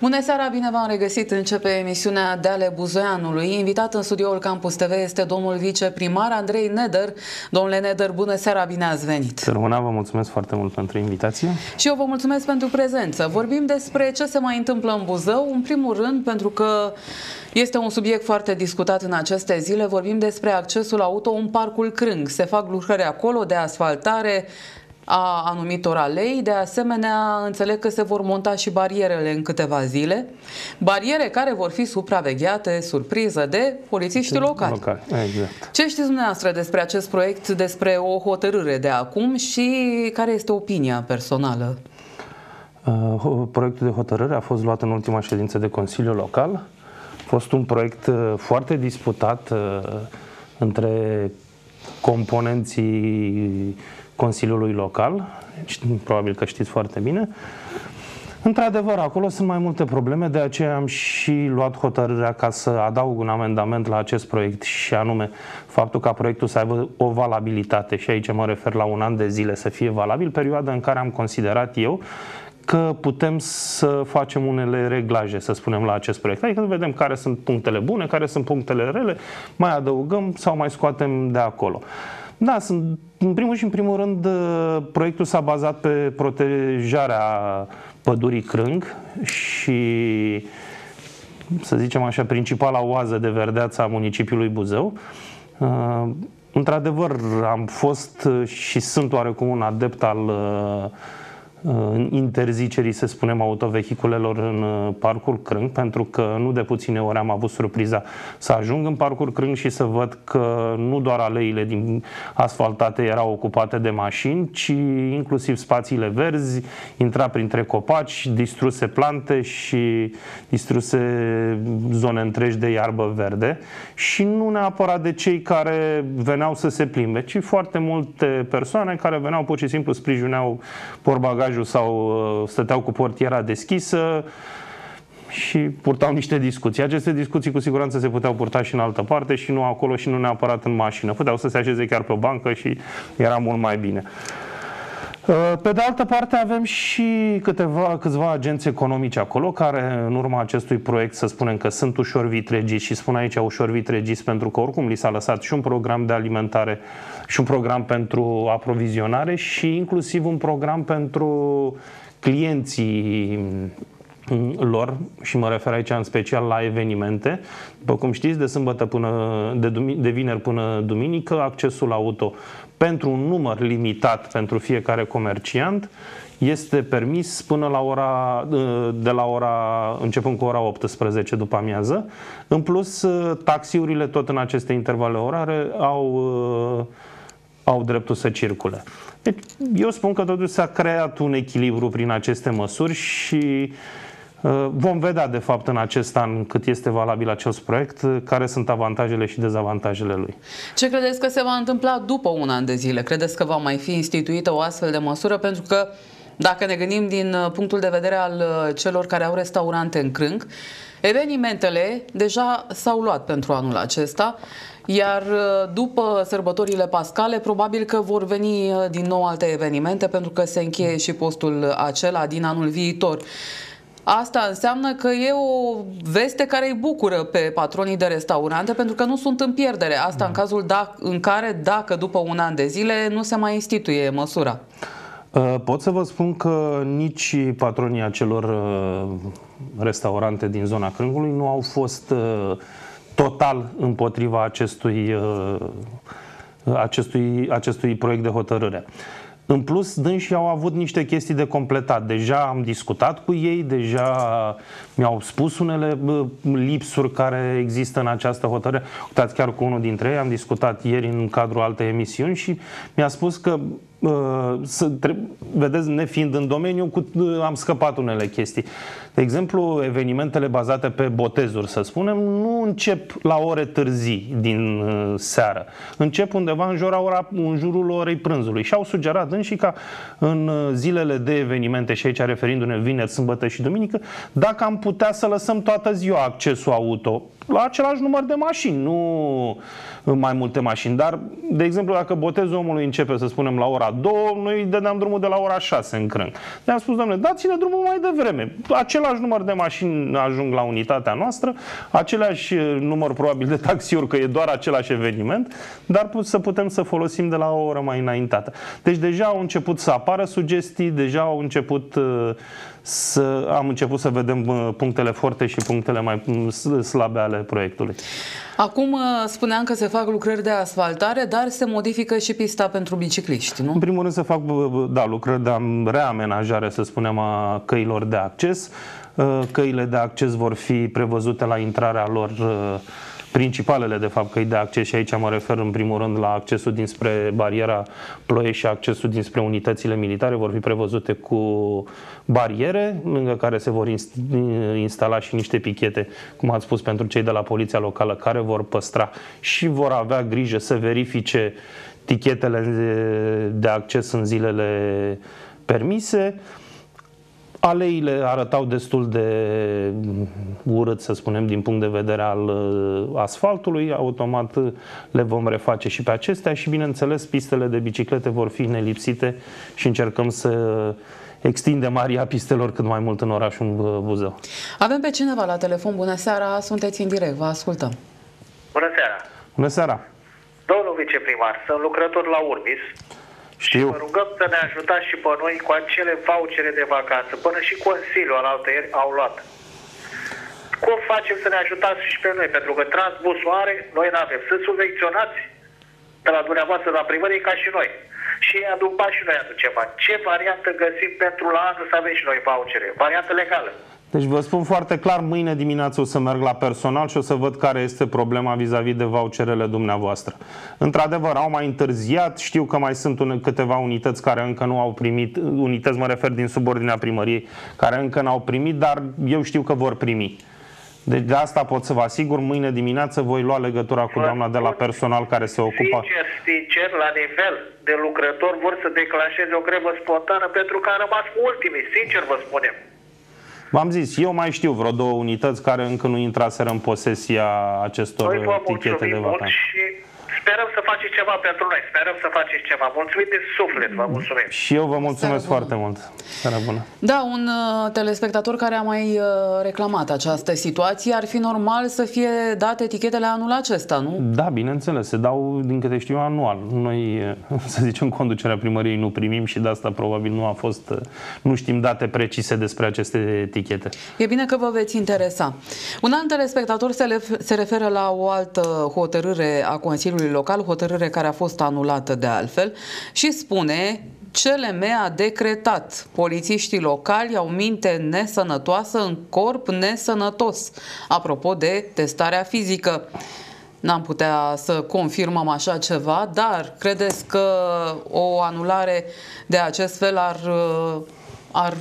Bună seara, bine v-am regăsit. Începe emisiunea de ale Buzoianului. Invitat în studioul Campus TV este domnul viceprimar Andrei Neder. Domnule Neder, bună seara, bine ați venit. Sărmâna, vă mulțumesc foarte mult pentru invitație. Și eu vă mulțumesc pentru prezență. Vorbim despre ce se mai întâmplă în Buzău. În primul rând, pentru că este un subiect foarte discutat în aceste zile, vorbim despre accesul auto în Parcul Crâng. Se fac lucrări acolo de asfaltare a anumitor alei. De asemenea, înțeleg că se vor monta și barierele în câteva zile. Bariere care vor fi supravegheate, surpriză, de polițiștii locali. Exact. Ce știți dumneavoastră despre acest proiect, despre o hotărâre de acum și care este opinia personală? Proiectul de hotărâre a fost luat în ultima ședință de Consiliu Local. A fost un proiect foarte disputat între componenții Consiliului Local, probabil că știți foarte bine. Într-adevăr, acolo sunt mai multe probleme, de aceea am și luat hotărârea ca să adaug un amendament la acest proiect, și anume faptul ca proiectul să aibă o valabilitate, și aici mă refer la 1 an de zile să fie valabil, perioada în care am considerat eu că putem să facem unele reglaje, să spunem, la acest proiect. Adică vedem care sunt punctele bune, care sunt punctele rele, mai adăugăm sau mai scoatem de acolo. Da, în primul și în primul rând, proiectul s-a bazat pe protejarea pădurii Crâng și, să zicem așa, principala oază de verdeață a municipiului Buzău. Într-adevăr, am fost și sunt oarecum un adept al interzicerii, să spunem, autovehiculelor în Parcul Crâng, pentru că nu de puține ori am avut surpriza să ajung în Parcul Crâng și să văd că nu doar aleile din asfaltate erau ocupate de mașini, ci inclusiv spațiile verzi, intra printre copaci, distruse plante și distruse zone întregi de iarbă verde, și nu neapărat de cei care veneau să se plimbe, ci foarte multe persoane care veneau pur și simplu, sprijineau portbagajul sau stăteau cu portiera deschisă și purtau niște discuții. Aceste discuții cu siguranță se puteau purta și în altă parte și nu acolo și nu neapărat în mașină. Puteau să se așeze chiar pe o bancă și era mult mai bine. Pe de altă parte avem și câțiva agenți economici acolo care în urma acestui proiect, să spunem că sunt ușor vitregiți, și spun aici ușor vitregiți pentru că oricum li s-a lăsat și un program de alimentare și un program pentru aprovizionare și inclusiv un program pentru clienții lor, și mă refer aici în special la evenimente. După cum știți, de vineri până duminică, accesul auto pentru un număr limitat pentru fiecare comerciant este permis până la începând cu ora 18 după amiază. În plus, taxiurile tot în aceste intervale orare au dreptul să circule. Deci, eu spun că totuși s-a creat un echilibru prin aceste măsuri și vom vedea, de fapt, în acest an cât este valabil acest proiect, care sunt avantajele și dezavantajele lui. Ce credeți că se va întâmpla după 1 an de zile? Credeți că va mai fi instituită o astfel de măsură? Pentru că, dacă ne gândim din punctul de vedere al celor care au restaurante în Crâng, evenimentele deja s-au luat pentru anul acesta, iar după sărbătorile pascale probabil că vor veni din nou alte evenimente, pentru că se încheie și postul acela din anul viitor. Asta înseamnă că e o veste care îi bucură pe patronii de restaurante, pentru că nu sunt în pierdere. Asta în cazul în care, dacă după 1 an de zile nu se mai instituie măsura. Pot să vă spun că nici patronii acelor restaurante din zona Crângului nu au fost total împotriva acestui proiect de hotărâre. În plus, dânsii au avut niște chestii de completat. Deja am discutat cu ei, deja mi-au spus unele lipsuri care există în această hotărâre. Uitați, chiar cu unul dintre ei am discutat ieri în cadrul altei emisiuni și mi-a spus că vedeți, nefiind în domeniu, am scăpat unele chestii. De exemplu, evenimentele bazate pe botezuri, să spunem, nu încep la ore târzii din seară. Încep undeva în jurul orei prânzului. Și au sugerat înși ca în zilele de evenimente, și aici referindu-ne vineri, sâmbătă și duminică, dacă am putea să lăsăm toată ziua accesul auto la același număr de mașini, nu mai multe mașini. Dar, de exemplu, dacă botezul omului începe, să spunem, la ora 2, noi îi dădeam drumul de la ora 6 în Crâng. Ne-am spus, doamne, dați-ne drumul mai devreme. Același număr de mașini ajung la unitatea noastră, același număr probabil de taxiuri, că e doar același eveniment, dar să putem să folosim de la o oră mai înaintată. Deci deja au început să apară sugestii, deja au început am început să vedem punctele forte și punctele mai slabe ale proiectului. Acum spuneam că se fac lucrări de asfaltare, dar se modifică și pista pentru bicicliști, nu? În primul rând se fac lucrări de reamenajare, să spunem, a căilor de acces. Căile de acces vor fi prevăzute la intrarea lor, principalele, de fapt, căi de acces, și aici mă refer în primul rând la accesul dinspre bariera Ploiești și accesul dinspre unitățile militare, vor fi prevăzute cu bariere, lângă care se vor instala și niște pichete, cum ați spus, pentru cei de la poliția locală, care vor păstra și vor avea grijă să verifice tichetele de acces în zilele permise. Aleile arătau destul de urât, să spunem, din punct de vedere al asfaltului. Automat le vom reface și pe acestea și, bineînțeles, pistele de biciclete vor fi nelipsite și încercăm să extindem aria pistelor cât mai mult în orașul Buzău. Avem pe cineva la telefon. Bună seara, sunteți în direct, vă ascultăm. Bună seara! Bună seara! Domnul viceprimar, sunt lucrător la Urbis. Știu. Și vă rugăm să ne ajutați și pe noi cu acele vouchere de vacanță. Până și Consiliul alaltăieri au luat. Cum facem să ne ajutați și pe noi? Pentru că Transbusul are, noi nu avem. Sunt subvenționați de la dumneavoastră, la primărie, ca și noi. Și ei aduc bani și noi aducem bani. Ce variantă găsim pentru la anul să avem și noi vouchere? Variantă legală. Deci vă spun foarte clar, mâine dimineață o să merg la personal și o să văd care este problema vis-a-vis de voucherele dumneavoastră. Într-adevăr, au mai întârziat, știu că mai sunt câteva unități care încă nu au primit, unități mă refer din subordinea primăriei, care încă n-au primit, dar eu știu că vor primi. Deci de asta pot să vă asigur, mâine dimineață voi lua legătura cu doamna de la personal care se ocupă. Sincer, la nivel de lucrător vor să declanșeze o grevă spontană pentru că am rămas cu ultimii, sincer vă spunem. V-am zis, eu mai știu vreo 2 unități care încă nu intraseră în posesia acestor tichete de vacanță. Și sperăm să faceți ceva pentru noi, sperăm să faceți ceva. Mulțumim din suflet, vă mulțumim. Și eu vă mulțumesc foarte mult. Seara bună. Da, un telespectator care a mai reclamat această situație, ar fi normal să fie date etichetele anul acesta, nu? Da, bineînțeles, se dau, din câte știu, anual. Noi, să zicem, conducerea primăriei nu primim și de asta probabil nu a fost, nu știm date precise despre aceste etichete. E bine că vă veți interesa. Un alt telespectator se referă la o altă hotărâre a Consiliului Local, hotărâre care a fost anulată de altfel, și spune: CLM a decretat: polițiștii locali au minte nesănătoasă în corp nesănătos. Apropo de testarea fizică. N-am putea să confirmăm așa ceva, dar credeți că o anulare de acest fel ar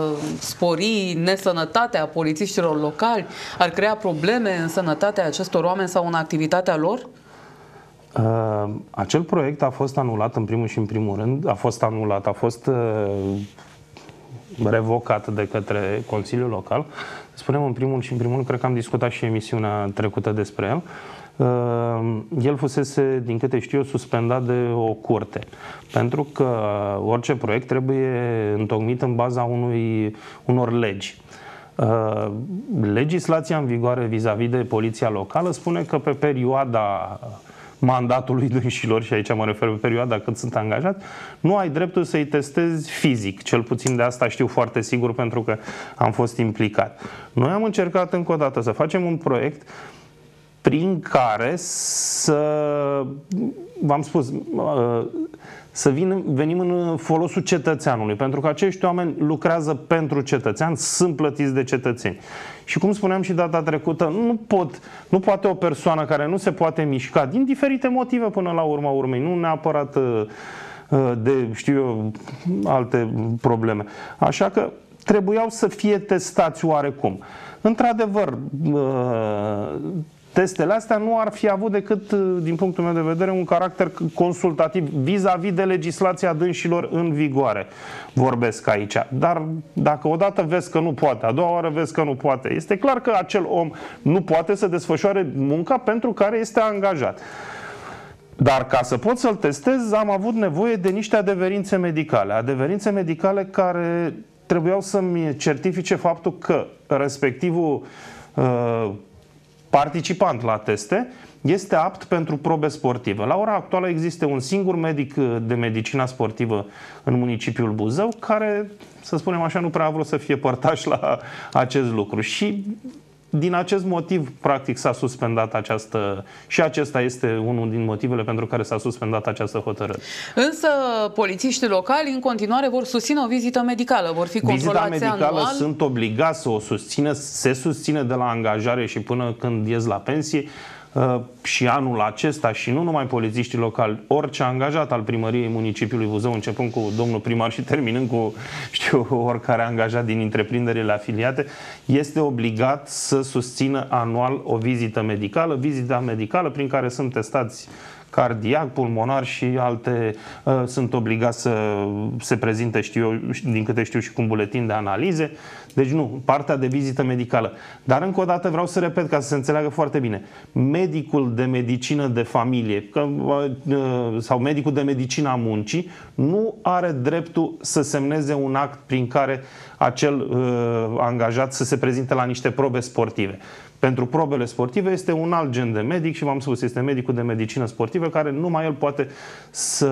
spori nesănătatea polițiștilor locali? Ar crea probleme în sănătatea acestor oameni sau în activitatea lor? Acel proiect a fost anulat în primul și în primul rând, a fost revocat de către Consiliul Local. Spunem în primul și în primul rând, cred că am discutat și emisiunea trecută despre el. El fusese, din câte știu eu, suspendat de o curte, pentru că orice proiect trebuie întocmit în baza unor legi. Legislația în vigoare vis-a-vis de poliția locală spune că pe perioada mandatului dânșilor, și aici mă refer pe perioada cât sunt angajați, nu ai dreptul să-i testezi fizic. Cel puțin de asta știu foarte sigur, pentru că am fost implicat. Noi am încercat încă o dată să facem un proiect prin care v-am spus, să venim în folosul cetățeanului, pentru că acești oameni lucrează pentru cetățean, sunt plătiți de cetățeni. Și cum spuneam și data trecută, nu poate o persoană care nu se poate mișca, din diferite motive până la urma urmei, nu neapărat de, știu eu, alte probleme. Așa că trebuiau să fie testați oarecum. Într-adevăr, testele astea nu ar fi avut decât, din punctul meu de vedere, un caracter consultativ vis-a-vis de legislația dânșilor în vigoare. Vorbesc aici. Dar dacă odată vezi că nu poate, a doua oară vezi că nu poate, este clar că acel om nu poate să desfășoare munca pentru care este angajat. Dar ca să pot să-l testez, am avut nevoie de niște adeverințe medicale. Adeverințe medicale care trebuiau să-mi certifice faptul că respectivul participant la teste este apt pentru probe sportive. La ora actuală există un singur medic de medicină sportivă în municipiul Buzău care, să spunem așa, nu prea a vrut să fie părtaș la acest lucru. Și din acest motiv, practic, s-a suspendat această... Și acesta este unul din motivele pentru care s-a suspendat această hotărâre. Însă, polițiștii locali, în continuare, vor susține o vizită medicală. Vor fi controlați Vizita medicală anual. sunt obligați să o susțină, se susține de la angajare și până când ies la pensie. Și anul acesta, și nu numai polițiștii locali, orice angajat al primăriei municipiului Buzău, începând cu domnul primar și terminând cu, oricare angajat din întreprinderile afiliate, este obligat să susțină anual o vizită medicală, vizita medicală prin care sunt testați cardiac, pulmonar și alte, sunt obligați să se prezinte, din câte știu, și cu un buletin de analize. Deci nu, partea de vizită medicală. Dar încă o dată vreau să repet ca să se înțeleagă foarte bine. Medicul de medicină de familie sau medicul de medicină a muncii nu are dreptul să semneze un act prin care acel angajat să se prezinte la niște probe sportive. Pentru probele sportive este un alt gen de medic și v-am spus, este medicul de medicină sportivă care numai el poate să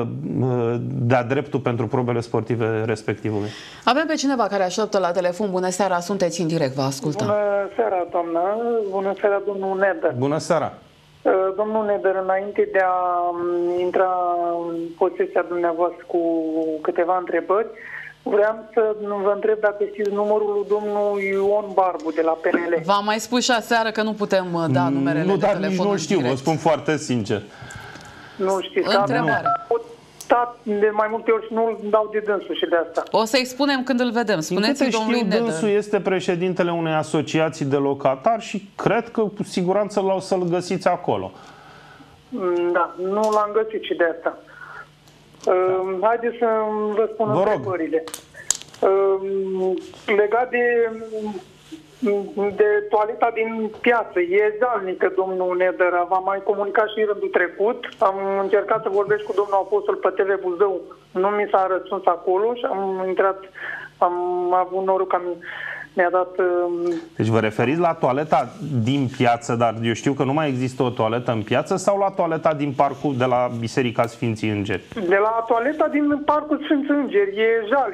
dea dreptul pentru probele sportive respectivului. Avem pe cineva care așteaptă la telefon. Bună seara, sunteți în direct, vă ascultăm. Bună seara, doamnă. Bună seara, domnul Neder. Bună seara! Domnul Neder, înainte de a intra în posesia dumneavoastră cu câteva întrebări, vreau să vă întreb dacă știți numărul lui domnul Ion Barbu de la PNL. V-am mai spus și aseară că nu putem da numerele de telefon. Nu, dar nici nu știu, vă spun foarte sincer. Nu știți? Întrebare. De mai multe ori și nu dau de dânsul și de asta. O să-i spunem când îl vedem. Spuneți-i domnului Neder. Dânsul este președintele unei asociații de locatari și cred că cu siguranță să-l găsiți acolo. Da, nu l-am găsit și de asta. Haideți să vă spun întrebările. Legat de toaleta din piață, e jalnică, domnul Neder. V-am mai comunicat și în rândul trecut. Am încercat să vorbesc cu domnul Apostol pe TV Buzău. Nu mi s-a răspuns acolo și am intrat, am avut noroc că mi-a dat... Deci vă referiți la toaleta din piață, dar eu știu că nu mai există o toaletă în piață, sau la toaleta din parcul de la Biserica Sfinții Îngeri? De la toaleta din parcul Sfinții Îngeri, e jal,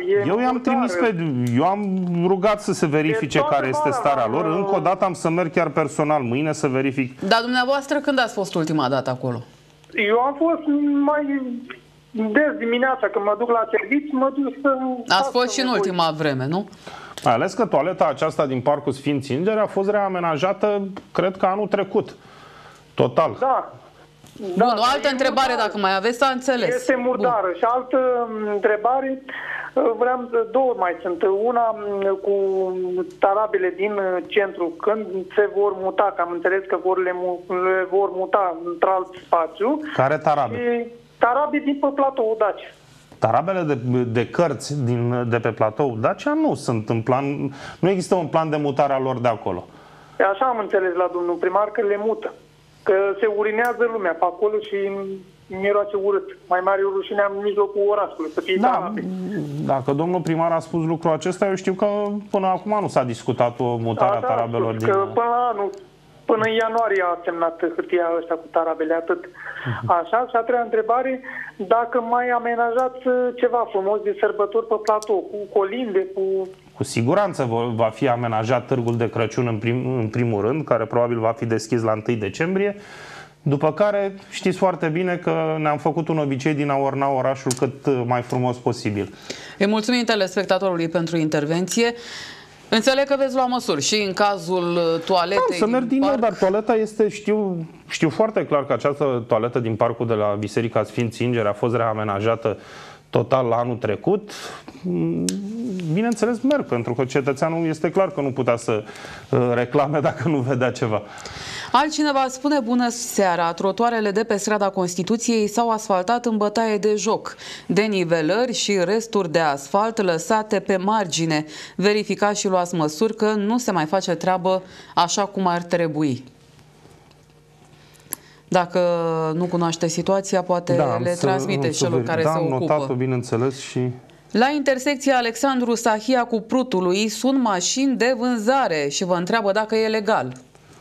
eu am rugat să se verifice care este starea lor. Încă o dată am să merg chiar personal mâine să verific. Dar dumneavoastră când ați fost ultima dată acolo? Eu am fost mai des dimineața, când mă duc la serviciu, mă duc să... Ați fost și în ultima vreme, nu? Mai ales că toaleta aceasta din parcul Sfinții Îngeri a fost reamenajată, cred că anul trecut. Total. Da. Bun, o altă întrebare, dacă mai aveți, s-a înțeles. Este murdară. Bun. Și altă întrebare, două mai sunt. Una cu tarabele din centru, când se vor muta, că am înțeles că le vor muta într-alt spațiu. Care tarabe? Tarabe din pe platou Dacia. Tarabele de cărți de pe platou Dacia nu sunt în plan, nu există un plan de mutare a lor de acolo. Așa am înțeles la domnul primar, că le mută. Că se urinează lumea pe acolo și miroase urât. Mai mare o rușine în mijlocul orașului, să fie tarabe. Dacă domnul primar a spus lucrul acesta, eu știu că până acum nu s-a discutat o mutare a tarabelor din... Că până în ianuarie a semnat hârtia ăștia cu tarabele, atât. Așa, și a treia întrebare, dacă mai amenajați ceva frumos de sărbători pe platou, cu colinde, cu... Cu siguranță va fi amenajat târgul de Crăciun în primul rând, care probabil va fi deschis la 1 decembrie, după care știți foarte bine că ne-am făcut un obicei din a orna orașul cât mai frumos posibil. Îi mulțumim telespectatorului pentru intervenție. Înțeleg că veți lua măsuri și în cazul toaletei. Da, să merg din nou, dar toaleta este, știu foarte clar că această toaletă din parcul de la Biserica Sfinții Îngeri a fost reamenajată total la anul trecut. Bineînțeles merg, pentru că cetățeanul este clar că nu putea să reclame dacă nu vedea ceva. Altcineva spune: bună seara, trotuarele de pe strada Constituției s-au asfaltat în bătaie de joc. Denivelări și resturi de asfalt lăsate pe margine. Verificați și luați măsuri că nu se mai face treabă așa cum ar trebui. Dacă nu cunoaște situația, poate le transmite celor care se ocupă. Am notat-o, bineînțeles, și... La intersecția Alexandru Sahia cu Prutului sunt mașini de vânzare și vă întreabă dacă e legal.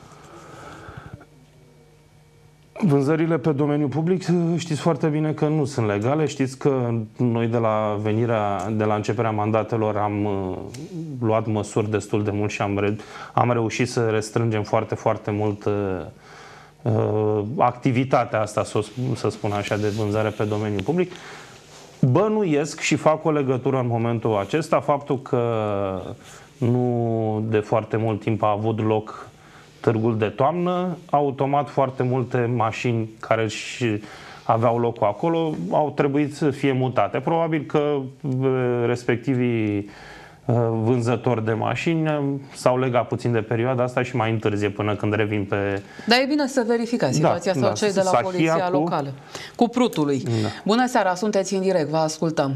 Vânzările pe domeniul public știți foarte bine că nu sunt legale. Știți că noi de la începerea mandatelor am luat măsuri destul de mult și am reușit să restrângem foarte, foarte mult activitatea asta, să spun așa, de vânzare pe domeniul public. Bănuiesc și fac o legătură în momentul acesta faptul că nu de foarte mult timp a avut loc târgul de toamnă, automat foarte multe mașini care și aveau locul acolo au trebuit să fie mutate. Probabil că respectivii vânzători de mașini s-au legat puțin de perioada asta și mai întârzie până când revin pe... Dar e bine să verificați situația sau cei de la poliția locală. Cu Prutului. Da. Bună seara, sunteți în direct, vă ascultăm.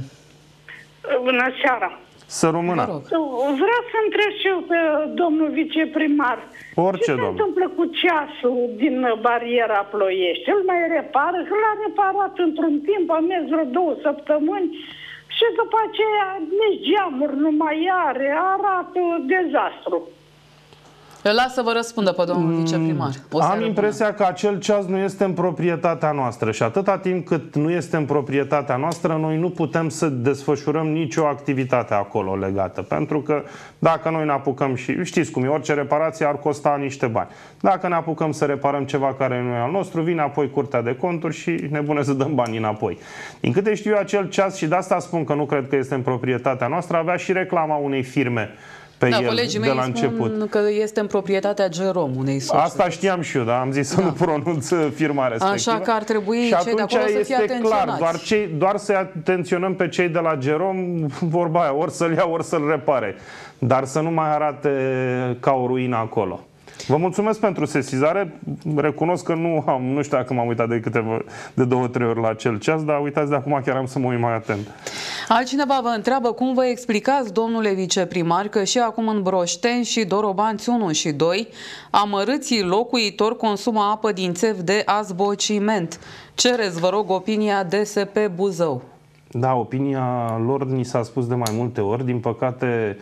Bună seara. Să rămână. Vreau să întreb și eu pe domnul viceprimar. Orice, ce se întâmplă cu ceasul din bariera Ploiești? Îl mai repară? Că l-a reparat într-un timp, a mers vreo 2 săptămâni și după aceea nici geamuri nu mai are, arată dezastru. Lasă să vă răspundă pe domnul viceprimar. Am impresia că acel ceas nu este în proprietatea noastră și atâta timp cât nu este în proprietatea noastră, noi nu putem să desfășurăm nicio activitate acolo legată. Pentru că dacă noi ne apucăm și știți cum e, orice reparație ar costa niște bani. Dacă ne apucăm să reparăm ceva care nu e al nostru, vine apoi Curtea de Conturi și ne pune să dăm banii înapoi. Din câte știu eu, acel ceas, și de asta spun că nu cred că este în proprietatea noastră, avea și reclama unei firme pe el colegii de mei la început. Spun că este în proprietatea Gerom, unei societăți. Asta știam și eu, dar am zis să nu pronunț firma respectivă. Așa că ar trebui și cei de acolo să fie atenționați. Clar, doar să atenționăm pe cei de la Gerom, vorba aia, ori să-l ia, ori să-l repare. Dar să nu mai arate ca o ruină acolo. Vă mulțumesc pentru sesizare. Recunosc că nu știu dacă m-am uitat de 2-3 ori la acel ceas, dar uitați, de acum chiar am să mă uit mai atent. Altcineva vă întreabă cum vă explicați, domnule viceprimar, că și acum în Broșteni și Dorobanți 1 și 2 amărâții locuitori consumă apă din țevi de azbociment. Cereți, vă rog, opinia DSP Buzău. Da, opinia lor ni s-a spus de mai multe ori. Din păcate,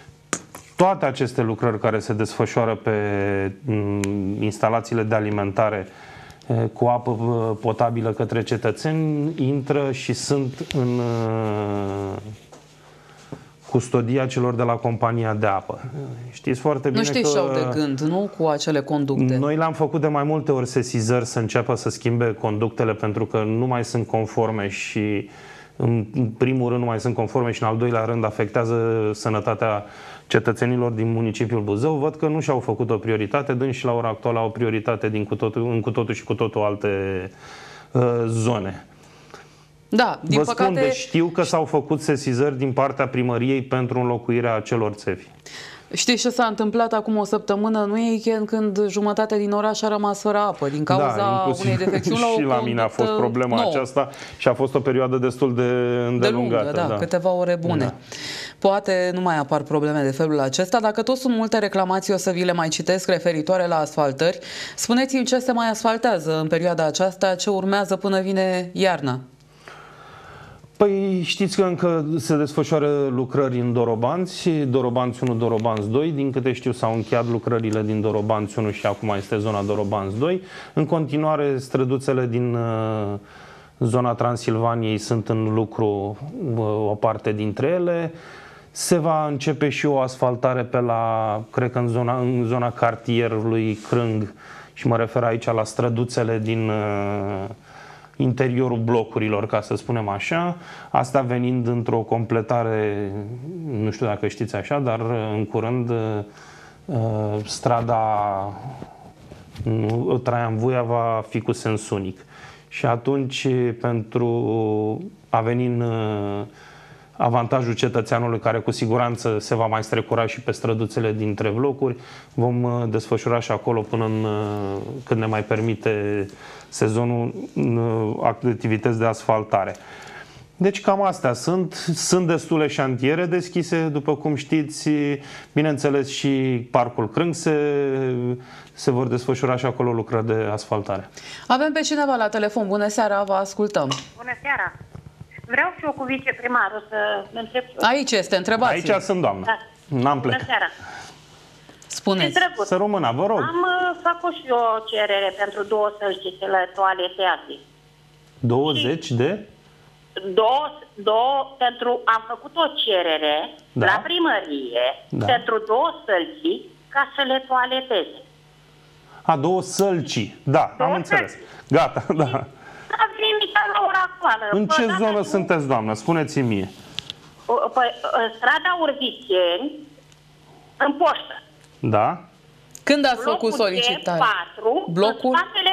toate aceste lucrări care se desfășoară pe instalațiile de alimentare cu apă potabilă către cetățeni intră și sunt în custodia celor de la compania de apă. Știți foarte bine că... Nu știți ce au de gând, nu? Cu acele conducte. Noi le-am făcut de mai multe ori sesizări să înceapă să schimbe conductele pentru că nu mai sunt conforme și în primul rând nu mai sunt conforme și în al doilea rând afectează sănătatea cetățenilor din municipiul Buzău. Văd că nu și-au făcut o prioritate, dânsi și la ora actuală au o prioritate în cu totul și cu totul alte zone. Da, din păcate... Vă spun, știu că s-au făcut sesizări din partea primăriei pentru înlocuirea acelor țevi. Știți ce s-a întâmplat acum o săptămână în weekend când jumătate din oraș a rămas fără apă din cauza unei defecțiuni la o conductă. Și la mine a fost problema aceasta și a fost o perioadă destul de îndelungată. Da, câteva ore bune. Da. Poate nu mai apar probleme de felul acesta. Dacă tot sunt multe reclamații, o să vi le mai citesc referitoare la asfaltări. Spuneți-mi ce se mai asfaltează în perioada aceasta, ce urmează până vine iarna. Păi știți că încă se desfășoară lucrări în Dorobanți, Dorobanți 1, Dorobanți 2. Din câte știu s-au încheiat lucrările din Dorobanți 1 și acum este zona Dorobanți 2. În continuare străduțele din zona Transilvaniei sunt în lucru, o parte dintre ele. Se va începe și o asfaltare pe la, cred că în zona cartierului Crâng și mă refer aici la străduțele din interiorul blocurilor, ca să spunem așa, asta venind într-o completare, nu știu dacă știți așa, dar în curând strada Traian Vuia va fi cu sens unic. Și atunci, pentru a veni avantajul cetățeanului care cu siguranță se va mai strecura și pe străduțele dintre blocuri. Vom desfășura și acolo până când ne mai permite sezonul activități de asfaltare. Deci cam astea sunt. Sunt destule șantiere deschise, după cum știți. Bineînțeles și Parcul Crânc se vor desfășura și acolo lucrări de asfaltare. Avem pe cineva la telefon. Bună seara, vă ascultăm. Bună seara. Vreau și eu cu viceprimarul să întreb. Aici este, întrebați. Aici sunt, doamnă. Da. N-am plecat. Bună seara. Spuneți. Să rămână, vă rog. Am făcut și eu o cerere pentru 2 sălci la toaleteate. 20 de? Am făcut o cerere la primărie pentru 2 sălci ca să le toaleteze. 2 sălci. Da, am înțeles. Gata, da. N-am nimic la ora actuală. În ce zonă sunteți, doamnă? Spuneți-mi mie. Strada Urzițeni, în poștă. Da. Când ați făcut solicitare? Blocul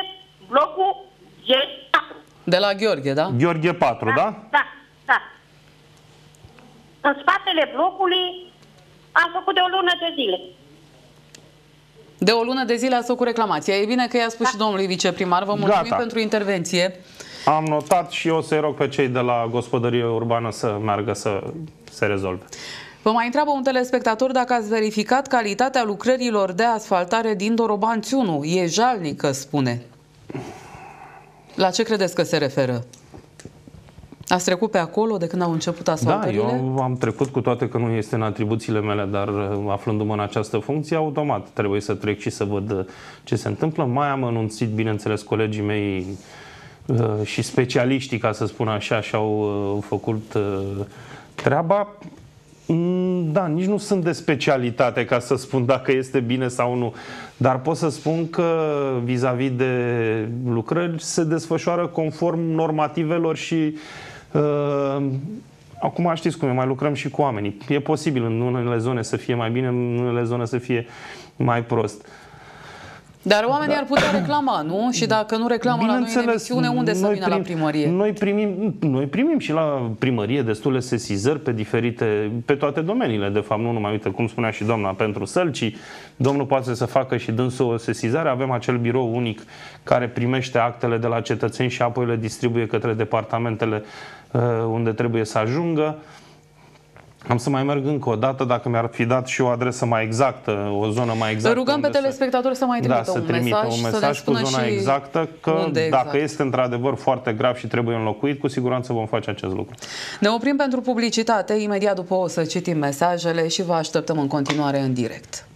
G4. De la Gheorghe, da? Gheorghe 4, da? Da. În spatele blocului am făcut de o lună de zile. De o lună de zile ați făcut reclamația. E bine că i-a spus și domnului viceprimar. Vă mulțumim pentru intervenție. Am notat și eu să-i rog pe cei de la Gospodărie Urbană să meargă să se rezolve. Vă mai întreabă un telespectator dacă ați verificat calitatea lucrărilor de asfaltare din Dorobanți 1. E jalnică, spune. La ce credeți că se referă? Ați trecut pe acolo de când au început asfaltările? Da, eu am trecut, cu toate că nu este în atribuțiile mele, dar aflându-mă în această funcție, automat trebuie să trec și să văd ce se întâmplă. Mai am anunțit, bineînțeles, colegii mei și specialiștii, ca să spun așa, și-au făcut treaba. Da, nici nu sunt de specialitate ca să spun dacă este bine sau nu, dar pot să spun că vis-a-vis de lucrări se desfășoară conform normativelor și acum știți cum e, mai lucrăm și cu oamenii. E posibil în unele zone să fie mai bine, în unele zone să fie mai prost. Dar oamenii ar putea reclama, nu? Și dacă nu reclamă la noi în emisiune, unde să vină la primărie? Noi primim și la primărie destule sesizări pe toate domeniile, de fapt, nu numai, uite, cum spunea și doamna, pentru sălcii, domnul poate să facă și dânsul o sesizare, avem acel birou unic care primește actele de la cetățeni și apoi le distribuie către departamentele unde trebuie să ajungă. Am să mai merg încă o dată, dacă mi-ar fi dat și o adresă mai exactă, o zonă mai exactă. Rugăm pe telespectator să mai trimită un mesaj cu zona exactă, că dacă este într-adevăr foarte grav și trebuie înlocuit, cu siguranță vom face acest lucru. Ne oprim pentru publicitate, imediat după o să citim mesajele și vă așteptăm în continuare în direct.